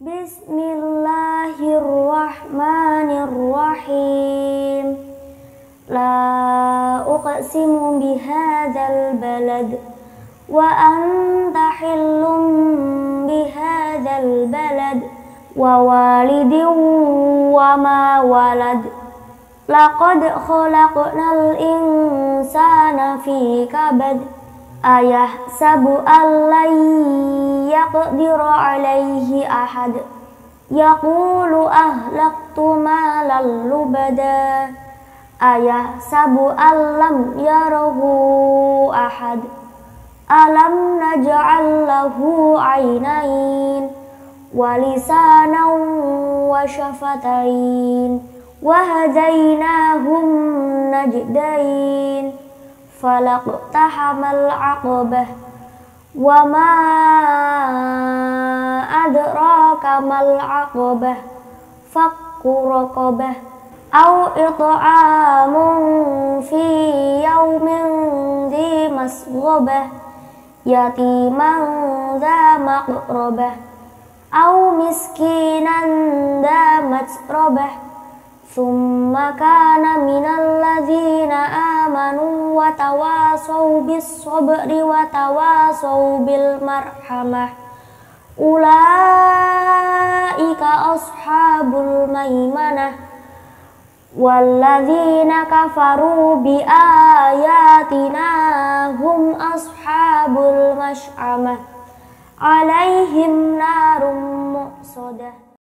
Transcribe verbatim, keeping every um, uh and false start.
Bismillahirrahmanirrahim. La uqsimu bihadzal balad wa anta hillum bihadzal balad wa walidin wa ma walad. Laqad khalaqnal insana fi kabad. Ayahsabu allan yaqdiru alayhi ahad. Yaqulu ahlaktu malan lubada. Ayahsabu allam yarahu ahad. Alam naj'al lahu aynain wa lisanan wa syafatain wa hadainahum najdain. Falaqtahamal aqabah wa ma adraka mal aqabah. Fakku raqabah au it'amun fi yaumin dhi masghobah yatiman dha maqrabah au miskinan dha matrabah. Thumma kana minal ladzina amanu wa tawasaw bis sabri wa tawasaw bil marhamah. Ulaika ashabul maimanah. Walladzina kafaru bi ayatina hum ashabul mash'amah. Alaihim narum muqsadah.